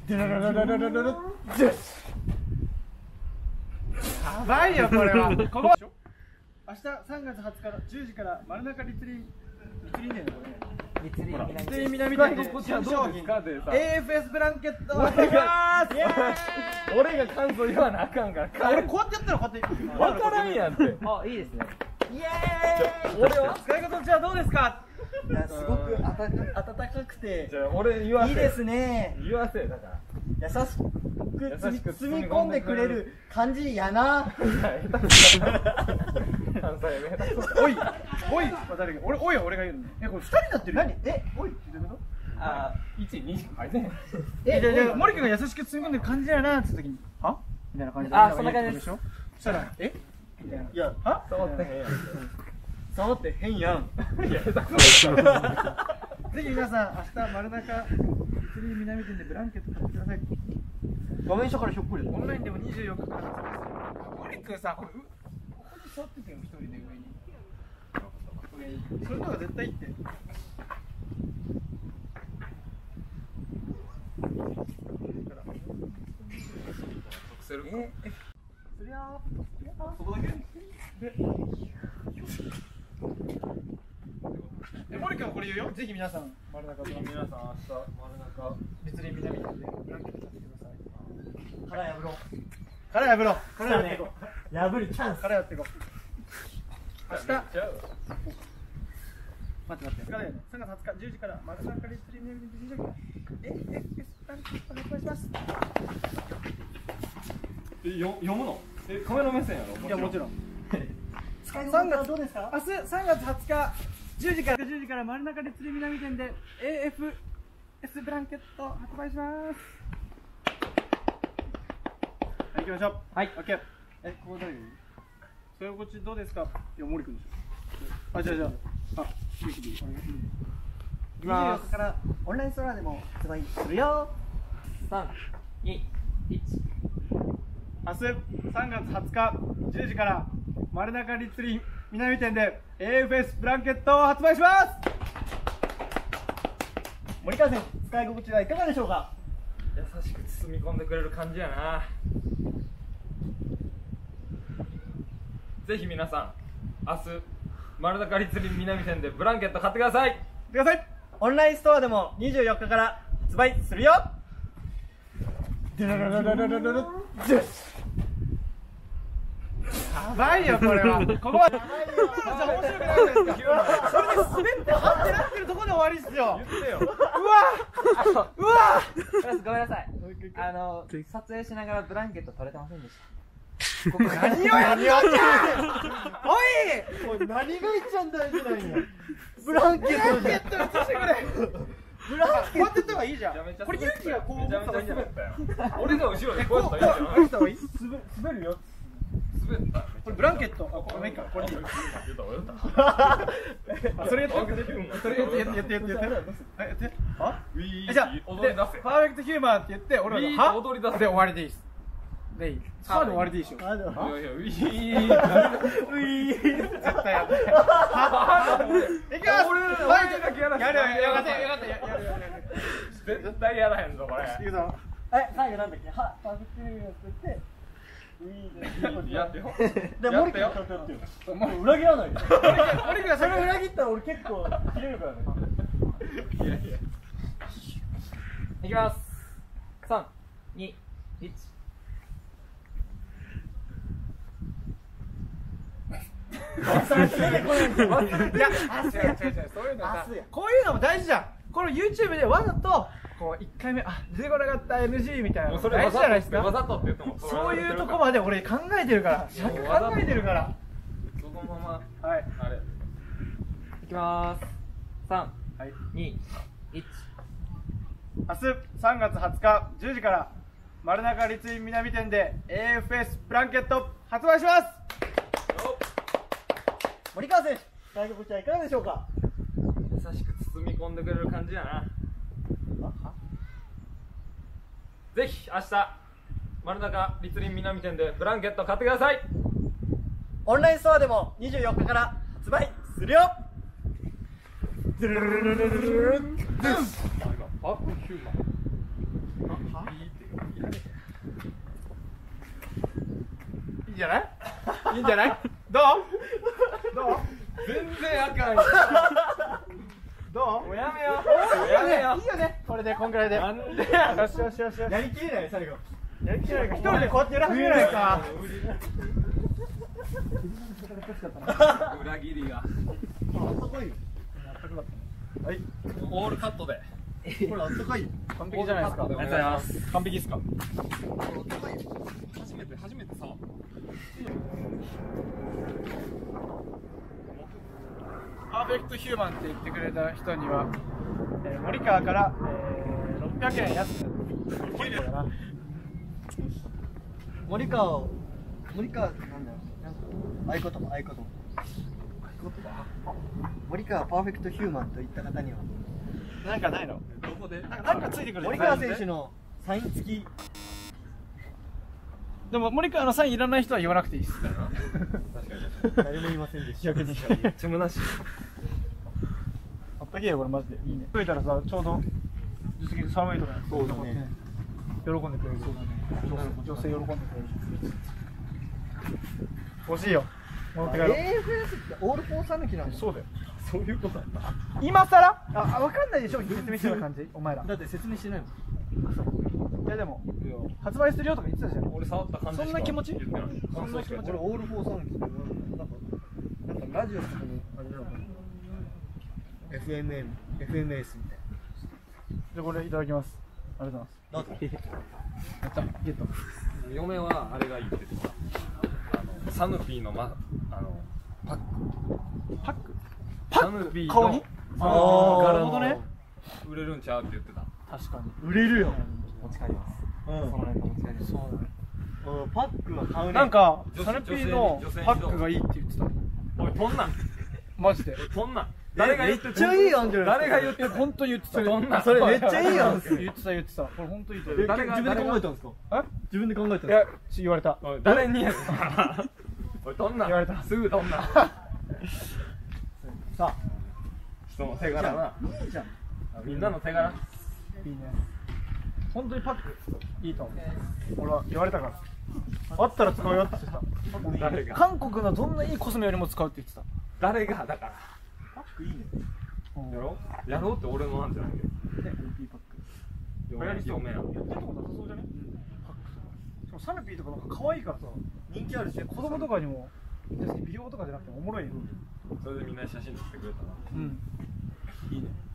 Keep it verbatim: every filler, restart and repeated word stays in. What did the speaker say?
やばいよこれは。ここ明日さんがつはつかじゅうじから丸中立林立林ねこれ。立林南店で新商品 エーエフエス ブランケットを発売します。 俺が感想言わなあかんから。 俺こうやってやったらこうやって分からんやんって。 あ、いいですね。 イエーイ。俺は使い方じゃあどうですか。 いや、すごくあた暖かくてじゃあ俺言わせいいですね。 言わせだから優しく包み込んでくれる感じやな。 おいおい誰が俺おい俺が言うの。えこれふたりになってる。何えおいってどういうこと。 あいちにあれねえじゃあじゃあ森君が優しく包み込んでる感じやなって言った時にはみたいな感じで。 あそんな感じです。 そしたらえみたいな。いやは触ってへんやん触ってへんやん。 いや下手くそ。ぜひ皆さん明日丸中立林南店でブランケット買ってください。 画面下からひょっこり。 オンラインでもにじゅうよっかから発売する。森君さこれここに座っててよ一人で上に。それの方が絶対いいって。 するええそりゃそこだけでえ森君はこれ言うよ。ぜひ皆さん丸中ぜひ皆さん明日丸中立林南店でブランケット買ってください。 腹破ろう。 殻破ろう。 殻やっていこう。破るチャンス。 殻やっていこう。明日ちゃう待って待って。さんがつはつかじゅうじから丸中立林南店でえええブランケット発売します。 えよ読むのえカメラ目線やろ。 いやもちろん。 使い心地はどうですか。 明日さんがつはつかじゅうじからじゅうじから丸中立林南店で エーエフエス ブランケット発売します。はい行きましょう。 はいオッケー。えここ誰がいい。それこっちどうですか。いや森君でしょ。あじゃあじゃああゆきでいきます。 にじゅうよっかからオンラインストアでも発売するよ。さん、に、いち。 明日さんがつはつかじゅうじから丸中立林南店で エーエフエス ブランケットを発売します。 森川選手、使い心地はいかがでしょうか。 優しく包み込んでくれる感じやな。ぜひ皆さん明日丸中立林南店でブランケット買ってください。 ください。 オンラインストアでもにじゅうよっかから発売するよ。 やばいよこれは。ここは面白くないですか。それで滑ってはってなってるところで終わりっすよ。 言ってよ。 うわうわごめんなさい。あの撮影しながらブランケット取れてませんでした。 何をやってんじゃん。おいおい何が一番大事なんや。ブランケットブランケットにしてくれ。 ブランこうやってやった方がいいじゃん。 めちゃめちゃこれ勇気がこうめちゃめちゃ滑ったよ。俺が後ろでこうやったらいいじゃん。 こうやった方がいい。 滑るよ。 滑った。 これブランケット。あこれいいかこれいい。 言った言った。 それやってそれやってやってやってやってやってやってあじゃあ踊り出せ。 パーフェクトヒューマンって言って俺らがは踊り出せ。 で終わりでいいです。でいい。そこで終わりでいいでしょ。 いやいやウィーウィー絶対やって。いきます。 俺はいだけやらせ。 やるよやがてやがてやるやるやる。 絶対やらへんぞこれ。 いくぞ。 え、最後なんだっけ。は、パーフェクトヒューマンって言って。 やってよ。 で、森君がちゃんとやってよ。裏切らないよ。 森君がそれを裏切っ切ったら俺結構切れるからね。 いやいや。 いきます。さん、に、いち。 いや、違う違う違う、そういうのさ、こういうのも大事じゃん。この YouTube でわざとこういっかいめあ出てこなかった エヌジー みたいなの大事じゃないですか。 わざとって言ってもそういうとこまで俺考えてるから尺考えてるから。 そのままはいあれいきまーす。さん、 はいに、いち。 明日さんがつはつかじゅうじから丸中立林南店で エーエフエス ブランケット発売します。 森川選手、使い心地はいかがでしょうか。 優しく包み込んでくれる感じやな。ぜひ明日丸中立林南店でブランケット買ってください。 オンラインストアでもにじゅうよっかから発売するよ。 パークヒューマン。 いいんじゃないいいんじゃないどうどう全然あかんよ。 どうもうやめよう。やめよう。 いいよねこれでこんぐらいでなんでや。 よしよしよしよしやりきれない最後。 やりきれないか一人でこうやってやらせれないか裏切りが。 はいオールカットで。 これあったかい。 完璧じゃないですかありがとうございます完璧ですか初めて初めてさ。 パーフェクトヒューマンって言ってくれた人には、えー、森川から、えー、ろっぴゃくえん安くなる森川を森川なんだろうなんか合言葉合言葉森川パーフェクトヒューマンといった方にはなんかないのどこで？ なんかなんかついてくる森川選手のサイン付き。 でも森川のサインいらない人は言わなくていいです確かに。 誰も言いませんでした。 逆にちむなし。 あったけえよこれマジでいいね増えたらさちょうど実績寒いとかそうだね喜んでくれるそうだね女性喜んでくれる欲しいよ持って帰ろうエーエフエス ってオールフォーサヌキなんだ。 そうだよそういうことなんだ。 今さらあ分かんないでしょ説明してる感じお前らだって説明してないもん。 いやでも発売するよとか言ってたじゃん俺触った感じしかそんな気持ち言ってない。 そんな気持ち俺オールフォーサヌキってなんかなんかラジオとかのあれなのかな。エフエムエム エフエムエス みたいじゃあこれいただきますありがとうございますな。どうぞ。 やったゲット嫁はあれがいいって言ってた。あのサヌピーのまあのパック。 パックサヌピーの顔にああー柄なるほどね売れるんちゃうって言ってた。 確かに売れるよ。 持ち帰ります。 うん。 その辺持ち帰ります。 そうだねうんパックは買うね。 なんか女子サネピーのパックがいいって言ってたおいとんなん。 マジでおいとんなん。誰が言ってめっちゃいいやんじゃないですか。 誰が言っていや本当に言ってたどんなそれめっちゃいいやん。 言ってた言ってたこれ本当にいいと思うえ誰が自分で考えたんですか。 え自分で考えたんいやですか。 言われたおい誰にやおいとんなん。 言われたすぐとんなん。 さあ人の手柄な。 いいじゃん。 みんなの手柄。 いいね本当にパックいいと思う俺は言われたからあったら使うよって言ってた誰が韓国のどんないいコスメよりも使うって言ってた誰がだから。 パックいいね。 やろうやろうって俺のなんじゃないけど。 ね、オーピー パック。 流行りそう嫁や。 やってるとこなさそうじゃねパックしかもサネピーとかなんか可愛いからさ人気あるし。 子供とかにも別に美容とかじゃなくてもおもろいよそれでみんな写真撮ってくれたな。 うんいいね。